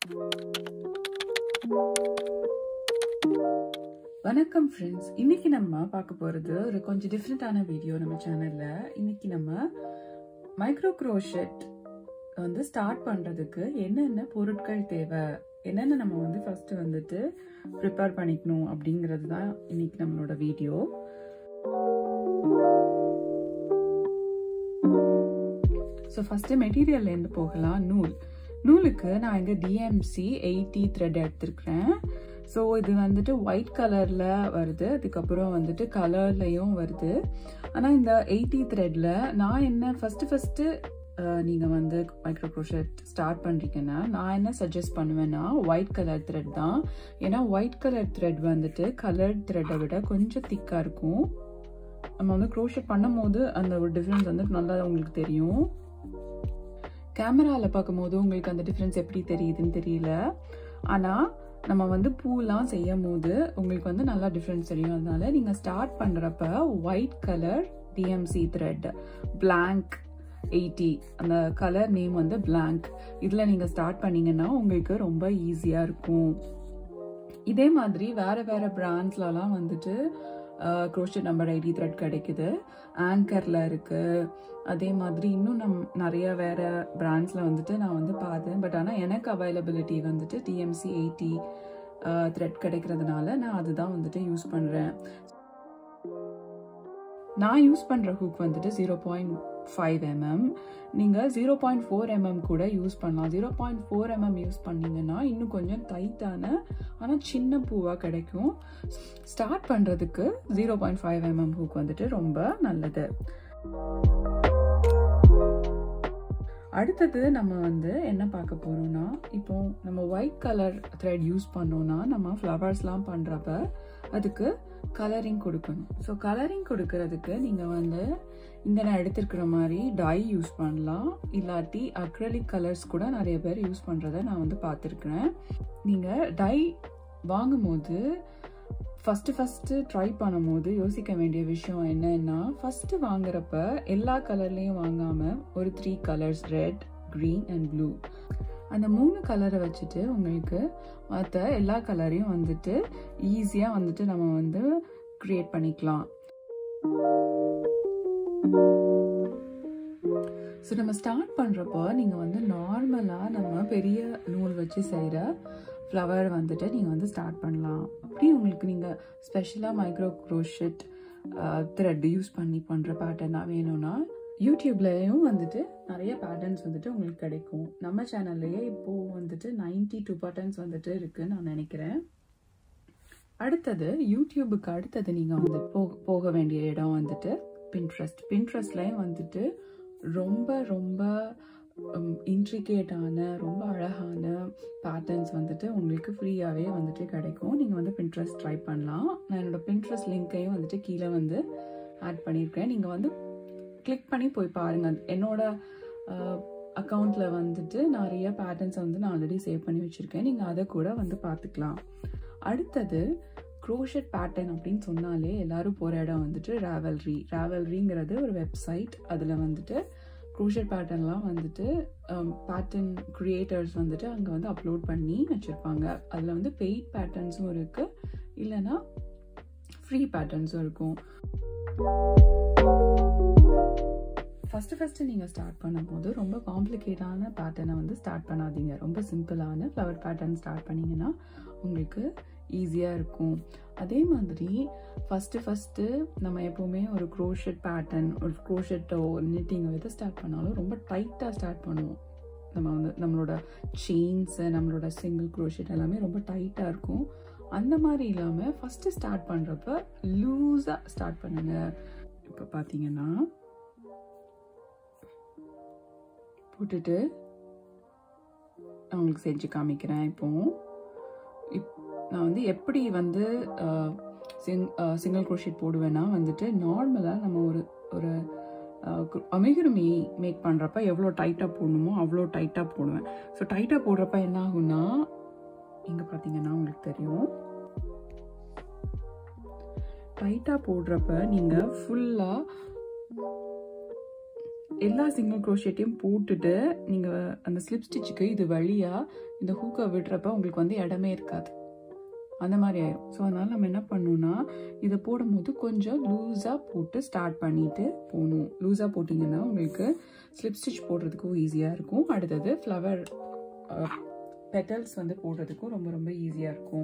வணக்கம் ஃப்ரெண்ட்ஸ், இன்னைக்கு நம்ம பார்க்க போறது ஒரு கொஞ்சம் டிஃப்ரெண்டான வீடியோ. நம்ம சேனல்ல இன்னைக்கு நம்ம மைக்ரோ க்ரோஷெட் வந்து ஸ்டார்ட் பண்றதுக்கு என்னென்ன பொருட்கள் தேவை, என்னென்ன நம்ம வந்து ஃபர்ஸ்ட் வந்துட்டு ப்ரிப்பேர் பண்ணிக்கணும் அப்படிங்கிறது தான் இன்னைக்கு நம்மளோட வீடியோ. ஸோ ஃபர்ஸ்ட் மெட்டீரியல்லேருந்து போகலாம். நூலுக்கு நான் இங்கே DMC 80 த்ரெட் எடுத்துருக்கிறேன். ஸோ இது வந்துட்டு ஒயிட் கலரில் வருது, அதுக்கப்புறம் வந்துட்டு கலர்லையும் வருது. ஆனால் இந்த 80 த்ரெட்டில் நான் என்ன ஃபஸ்ட்டு நீங்கள் வந்து மைக்ரோ க்ரோஷெட் ஸ்டார்ட் பண்ணுறீங்கன்னா நான் என்ன சஜஸ்ட் பண்ணுவேன்னா ஒயிட் கலர் த்ரெட் தான். ஏன்னா ஒயிட் கலர் த்ரெட் வந்துட்டு கலர்ட் த்ரெட்டை விட கொஞ்சம் திக்காக இருக்கும். நம்ம வந்து க்ரோஷெட் பண்ணும் போது அந்த ஒரு டிஃப்ரென்ஸ் வந்து நல்லா உங்களுக்கு தெரியும். கேமராவில் பார்க்கும்போது உங்களுக்கு அந்த டிஃப்ரென்ஸ் எப்படி தெரியுதுன்னு தெரியல, ஆனால் நம்ம வந்து பூலாம் செய்யும் போது உங்களுக்கு வந்து நல்லா டிஃப்ரென்ஸ் தெரியும். அதனால நீங்கள் ஸ்டார்ட் பண்ணுறப்ப white colour DMC thread blank 80, அந்த கலர் நேம் வந்து பிளாங்க், இதில் நீங்கள் ஸ்டார்ட் பண்ணிங்கன்னா உங்களுக்கு ரொம்ப ஈஸியாக இருக்கும். இதே மாதிரி வேறு பிராண்ட்ஸ்லலாம் வந்துட்டு க்ரோஷெட் நம்பர் 80 த்ரெட் கிடைக்குது, ஆங்கரில் இருக்குது. அதே மாதிரி இன்னும் நிறைய வேறு பிராண்ட்ஸில் வந்துட்டு நான் வந்து பார்த்தேன். பட் ஆனால் எனக்கு அவைலபிலிட்டி வந்துட்டு DMC 80 த்ரெட் கிடைக்கிறதுனால நான் அதுதான் வந்துட்டு யூஸ் பண்ணுறேன். நான் யூஸ் பண்ணுற ஹூக் வந்துட்டு 0.5 mm. நீங்கள் 0.4 mm கூட யூஸ் பண்ணலாம். 0.4 mm யூஸ் பண்ணிங்கன்னா இன்னும் கொஞ்சம் டைட்டான ஆனால் சின்ன பூவாக கிடைக்கும். ஸ்டார்ட் பண்ணுறதுக்கு 0.5 mm ஹூக் வந்துட்டு ரொம்ப நல்லது. அடுத்தது நம்ம வந்து என்ன பார்க்க போகிறோம்னா, இப்போ நம்ம ஒயிட் கலர் த்ரெட் யூஸ் பண்ணோன்னா நம்ம ஃப்ளவர்ஸ்லாம் பண்ணுறப்ப அதுக்கு கலரிங் கொடுக்கணும். ஸோ கலரிங் கொடுக்கறதுக்கு நீங்கள் வந்து இங்கே நான் எடுத்துருக்கிற மாதிரி டை யூஸ் பண்ணலாம், இல்லாட்டி அக்ரலிக் கலர்ஸ் கூட நிறைய பேர் யூஸ் பண்ணுறத நான் வந்து பார்த்துருக்குறேன். நீங்கள் டை வாங்கும்போது ஃபஸ்ட்டு ட்ரை பண்ணும்போது யோசிக்க வேண்டிய விஷயம் என்னன்னா, ஃபஸ்ட்டு வாங்குறப்ப எல்லா கலர்லேயும் வாங்காமல் ஒரு 3 colours red, green and blue, அந்த 3 கலரை வச்சுட்டு உங்களுக்கு மற்ற எல்லா கலரையும் வந்துட்டு ஈஸியாக வந்துட்டு நம்ம வந்து க்ரியேட் பண்ணிக்கலாம். ஸோ நம்ம ஸ்டார்ட் பண்ணுறப்போ நீங்கள் வந்து நார்மலாக நம்ம பெரிய நூல் வச்சு செய்கிற ஃப்ளவர் வந்துட்டு நீங்கள் வந்து ஸ்டார்ட் பண்ணலாம். அப்படி உங்களுக்கு நீங்கள் ஸ்பெஷலாக மைக்ரோ க்ரோஷெட் த்ரெட் யூஸ் பண்ணி பண்ணுற பேட்டர்னாக வேணும்னா யூடியூப்லேயும் வந்துட்டு நிறைய பேட்டர்ன்ஸ் வந்துட்டு உங்களுக்கு கிடைக்கும். நம்ம சேனல்லையே இப்போது வந்துட்டு 92 பேட்டர்ன்ஸ் வந்துட்டு இருக்குன்னு நான் நினைக்கிறேன். அடுத்தது யூடியூபுக்கு அடுத்தது நீங்கள் வந்து போக வேண்டிய இடம் வந்துட்டு பின்ட்ரெஸ்ட்லேயும் வந்துட்டு ரொம்ப இன்ட்ரிகேட்டான ரொம்ப அழகான பேட்டர்ன்ஸ் வந்துட்டு உங்களுக்கு ஃப்ரீயாகவே வந்துட்டு கிடைக்கும். நீங்கள் வந்து பின்ட்ரெஸ்ட் ட்ரை பண்ணலாம். நான் என்னோடய பின்ட்ரெஸ்ட் லிங்க்கையும் வந்துட்டு கீழே வந்து ஆட் பண்ணியிருக்கேன். நீங்கள் வந்து கிளிக் பண்ணி போய் பாருங்கள். என்னோட அக்கௌண்ட்டில் வந்துட்டு நிறைய பேட்டர்ன்ஸை வந்து நான் ஆல்ரெடி சேவ் பண்ணி வச்சுருக்கேன். நீங்கள் அதை கூட வந்து பார்த்துக்கலாம். அடுத்தது க்ரோஷெட் பேட்டர்ன் அப்படின்னு சொன்னாலே எல்லாரும் போகிற இடம் வந்துட்டு ராவல்ரிங்கிறது ஒரு வெப்சைட். அதில் வந்துட்டு க்ரோஷெட் பேட்டர்ன்லாம் வந்துட்டு பேட்டர்ன் க்ரியேட்டர்ஸ் வந்துட்டு அங்கே வந்து அப்லோட் பண்ணி வச்சுருப்பாங்க. அதில் வந்து பெய்ட் பேட்டர்ன்ஸும் இருக்குது, இல்லைன்னா ஃப்ரீ பேட்டர்ன்ஸும் இருக்கும். ஃபஸ்ட்டு நீங்கள் ஸ்டார்ட் பண்ணும்போது ரொம்ப காம்ப்ளிகேட்டான பேட்டர்னை வந்து ஸ்டார்ட் பண்ணாதீங்க. ரொம்ப சிம்பிளான ஃப்ளவர் பேட்டர்ன் ஸ்டார்ட் பண்ணிங்கன்னா உங்களுக்கு ஈஸியாக இருக்கும். அதே மாதிரி ஃபஸ்ட்டு நம்ம எப்போவுமே ஒரு க்ரோஷெட் பேட்டர்ன், ஒரு க்ரோஷெட்டோ நிட்டிங்கோ எதை ஸ்டார்ட் பண்ணாலும் ரொம்ப டைட்டாக ஸ்டார்ட் பண்ணுவோம். நம்ம வந்து நம்மளோட செயின்ஸு, நம்மளோட சிங்கிள் க்ரோஷெட் எல்லாமே ரொம்ப டைட்டாக இருக்கும். அந்த மாதிரி இல்லாமல் ஃபஸ்ட்டு ஸ்டார்ட் பண்ணுறப்ப லூஸாக ஸ்டார்ட் பண்ணுங்கள். இப்போ பார்த்தீங்கன்னா போட்டுட்டு நான் உங்களுக்கு செஞ்சு காமிக்கிறேன். நான் வந்து எப்படி வந்து சிங்கிள் க்ரோஷெட் போடுவேன்னா வந்துட்டு நார்மலாக நம்ம ஒரு அமிகுருமி மேக் பண்ணுறப்ப எவ்வளோ டைட்டாக போடணுமோ அவ்வளோ டைட்டாக போடுவேன். ஸோ டைட்டாக போடுறப்ப என்ன ஆகும்னா, இங்கே பார்த்தீங்கன்னா உங்களுக்கு தெரியும், டைட்டாக போடுறப்ப நீங்கள் ஃபுல்லாக எல்லா சிங்கிள் க்ரோஷேட்டையும் போட்டுட்டு நீங்கள் அந்த ஸ்லிப் ஸ்டிச்சுக்கு இது வழியாக இந்த ஹூக்கை விடுறப்ப உங்களுக்கு வந்து இடமே இருக்காது, அந்த மாதிரி ஆயிடும். ஸோ அதனால் நம்ம என்ன பண்ணணும்னா இதை போடும்போது கொஞ்சம் லூஸாக போட்டு ஸ்டார்ட் பண்ணிட்டு போகணும். லூஸாக போட்டிங்கன்னா உங்களுக்கு ஸ்லிப் ஸ்டிச் போடுறதுக்கும் ஈஸியாக இருக்கும். அடுத்தது ஃப்ளவர் பெட்டல்ஸ் வந்து போடுறதுக்கும் ரொம்ப ரொம்ப ஈஸியாக இருக்கும்.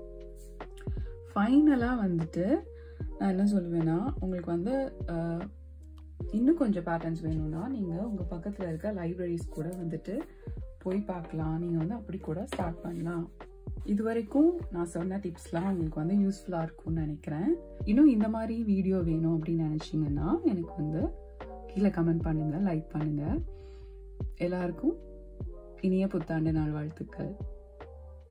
ஃபைனலாக வந்துட்டு நான் என்ன சொல்லுவேன்னா, உங்களுக்கு வந்து இன்னும் கொஞ்சம் பேட்டர்ன்ஸ் வேணும்னா நீங்கள் உங்கள் பக்கத்தில் இருக்க லைப்ரரிஸ் கூட வந்துட்டு போய் பார்க்கலாம். நீங்கள் வந்து அப்படி கூட ஸ்டார்ட் பண்ணலாம். இது வரைக்கும் நான் சொன்ன டிப்ஸ்லாம் உங்களுக்கு வந்து யூஸ்ஃபுல்லாக இருக்கும்னு நினைக்கிறேன். இன்னும் இந்த மாதிரி வீடியோ வேணும் அப்படின்னு நினச்சிங்கன்னா எனக்கு வந்து கீழே கமெண்ட் பண்ணுங்கள், லைக் பண்ணுங்கள். எல்லாருக்கும் இனிய புத்தாண்டு நாள் வாழ்த்துக்கள்.